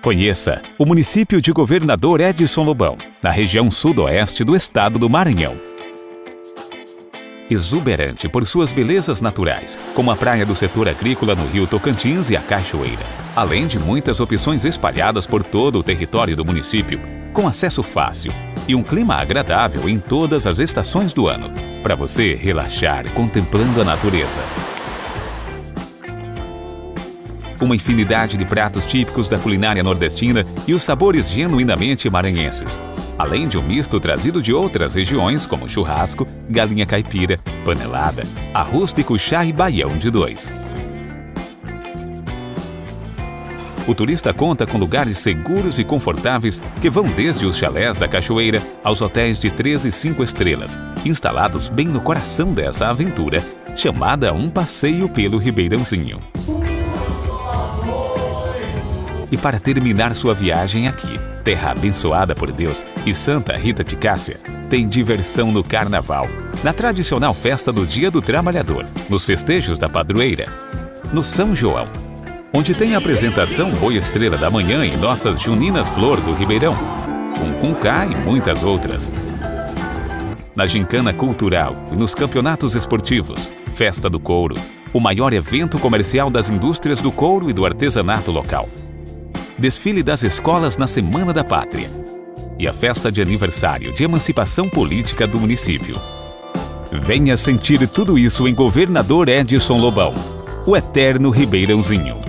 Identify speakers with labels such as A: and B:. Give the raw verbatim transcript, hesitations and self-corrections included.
A: Conheça o município de Governador Edson Lobão, na região sudoeste do estado do Maranhão. Exuberante por suas belezas naturais, como a praia do setor agrícola no Rio Tocantins e a Cachoeira, além de muitas opções espalhadas por todo o território do município, com acesso fácil e um clima agradável em todas as estações do ano, para você relaxar contemplando a natureza. Uma infinidade de pratos típicos da culinária nordestina e os sabores genuinamente maranhenses, além de um misto trazido de outras regiões como churrasco, galinha caipira, panelada, a rústico chá e baião de dois. O turista conta com lugares seguros e confortáveis que vão desde os chalés da Cachoeira aos hotéis de três e cinco estrelas, instalados bem no coração dessa aventura, chamada Um Passeio pelo Ribeirãozinho. E para terminar sua viagem aqui, terra abençoada por Deus e Santa Rita de Cássia, tem diversão no Carnaval, na tradicional festa do Dia do Trabalhador, nos festejos da Padroeira, no São João, onde tem a apresentação Boi Estrela da Manhã e Nossas Juninas Flor do Ribeirão, com Cuncá e muitas outras. Na gincana cultural e nos campeonatos esportivos, Festa do Couro, o maior evento comercial das indústrias do couro e do artesanato local. Desfile das escolas na Semana da Pátria e a festa de aniversário de emancipação política do município. Venha sentir tudo isso em Governador Edson Lobão, o eterno Ribeirãozinho.